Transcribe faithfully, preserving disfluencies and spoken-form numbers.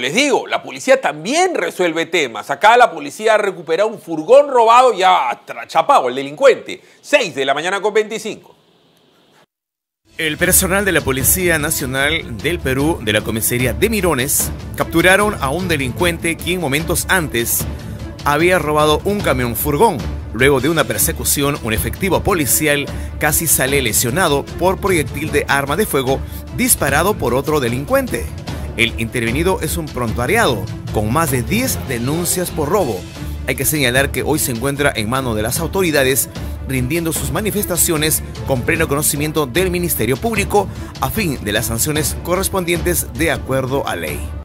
les digo, la policía también resuelve temas. Acá la policía ha recuperado un furgón robado y ha atrachapado al delincuente. seis de la mañana con veinticinco. El personal de la Policía Nacional del Perú, de la comisaría de Mirones, capturaron a un delincuente quien momentos antes había robado un camión furgón. Luego de una persecución, un efectivo policial casi sale lesionado por proyectil de arma de fuego disparado por otro delincuente. El intervenido es un prontuariado con más de diez denuncias por robo. Hay que señalar que hoy se encuentra en manos de las autoridades rindiendo sus manifestaciones con pleno conocimiento del Ministerio Público a fin de las sanciones correspondientes de acuerdo a ley.